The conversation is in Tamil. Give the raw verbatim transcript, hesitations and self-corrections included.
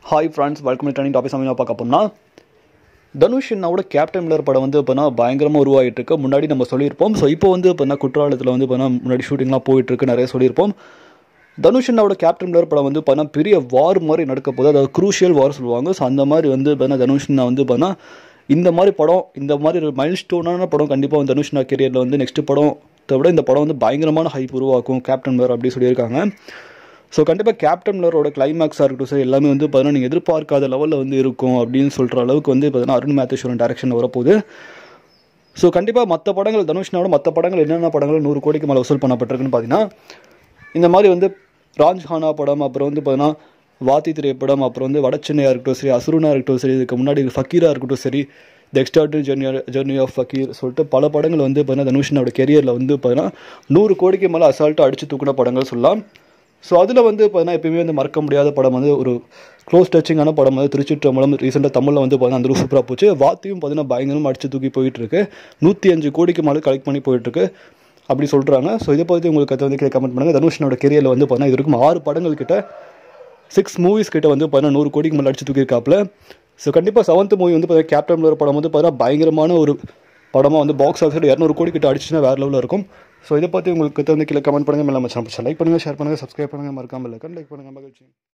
Hi friends, welcome to trending topic. சமையல் பார்க்க போனா தனுஷ் என்னோட கேப்டன் மில்லர் படம் வந்து இப்போ பயங்கரமாக உருவாகிட்டு இருக்கு. முன்னாடி நம்ம சொல்லியிருப்போம். ஸோ இப்போ வந்து இப்போ குற்றாலத்தில் வந்து இப்போ முன்னாடி ஷூட்டிங்லாம் போயிட்டு இருக்கு, நிறைய சொல்லியிருப்போம். தனுஷ் என்னோட கேப்டன் மில்லர் படம் வந்து பார்த்தா பெரிய வார் மாதிரி நடக்க போகுது. அதாவது குரூஷியல் வார் சொல்லுவாங்க. ஸோ அந்த மாதிரி வந்து பார்த்தா தனுஷ் வந்து பார்த்தா இந்த மாதிரி படம், இந்த மாதிரி ஒரு மைல் ஸ்டோனான படம் கண்டிப்பாக வந்து தனுஷ் கெரியரில் வந்து நெக்ஸ்ட் படத்தை விட இந்த படம் வந்து பயங்கரமான ஹைப் உருவாக்கும் கேப்டன் மில்லர் அப்படி சொல்லியிருக்காங்க. ஸோ கண்டிப்பாக கேப்டன் மில்லரோட கிளைமேக்ஸாக இருக்கட்டும் சார், எல்லாமே வந்து பார்த்தீங்கன்னா நீங்கள் எதிர்பார்க்காத லெவலில் வந்து இருக்கும் அப்படின்னு சொல்கிற அளவுக்கு வந்து பார்த்தீங்கன்னா அருண் மாத்தேஸ்வரன் டேரக்ஷனில் வரப்போகுது. ஸோ கண்டிப்பாக மற்ற படங்கள் தனுஷ்னோட மற்ற படங்கள் என்னென்ன படங்கள் நூறு கோடிக்கு மேலே வசூல் பண்ணப்பட்டிருக்குன்னு பார்த்தீங்கன்னா இந்த மாதிரி வந்து ராஜ்ஹானா படம், அப்புறம் வந்து பார்த்தீங்கன்னா வாத்தி திரைப்படம், அப்புறம் வந்து வடச்சென்னையாக இருக்கட்டும் சரி, அசுரனாக இருக்கட்டும் சரி, இதுக்கு முன்னாடி ஃபக்கீராக இருக்கட்டும் சரி, the extraordinary journey journey of fakir சொல்லிட்டு பல படங்கள் வந்து பார்த்தீங்கன்னா தனுஷனோட கெரியரில் வந்து பார்த்தீங்கன்னா நூறு கோடிக்கு மேலே அசால்ட்டாக அடித்து தூக்கின படங்கள் சொல்லலாம். ஸோ அதில் வந்து பார்த்தீங்கன்னா எப்பயுமே வந்து மறக்க முடியாத படம் வந்து ஒரு க்ளோஸ் டச்சிங்கான படம் வந்து திருச்சிற்றம்பலம். ரீசெண்டாக தமிழில் வந்து பார்த்தீங்கன்னா அந்த சூப்பராக போச்சு. வாத்தியும் பார்த்தீங்கன்னா பயங்கரமாக அடித்து தூக்கி போயிட்டுருக்கு. நூற்றி அஞ்சு கோடிக்கு மேலே கலெக்ட் பண்ணி போயிட்டுருக்கு அப்படி சொல்கிறாங்க. ஸோ இதை பற்றி உங்களுக்கு கற்று வந்து கமெண்ட் பண்ணுங்கள். தனுஷனோட கெரியரில் வந்து பார்த்தீங்கன்னா இது வரைக்கும் ஆறு படங்கள் கிட்ட, சிக்ஸ் மூவிஸ் கிட்ட வந்து பார்த்தீங்கன்னா நூறு கோடிக்கு மேலே அடிச்சு தூக்கியிருக்காப்புல. ஸோ கண்டிப்பாக செவன்த் மூவி வந்து பார்த்தீங்கன்னா கேப்டன் மில்லர் படம் வந்து பார்த்தீங்கன்னா பயங்கரமான ஒரு படமாக வந்து பாக்ஸ் ஆஃபீஸில் இரநூறு கோடி கிட்ட அடிச்சுன்னா வேறு லெவலில் இருக்கும். ஸோ இதை பற்றி உங்களுக்கு வந்து கீழே கமெண்ட் பண்ணுங்கள். மேலே நம்ம சேனல் லைக் பண்ணுங்கள், ஷேர் பண்ணுங்கள், சப்ஸ்கிரைப் பண்ணுங்கள், மறக்காமல் லைக் பண்ணுங்கள். மகிழ்ச்சி.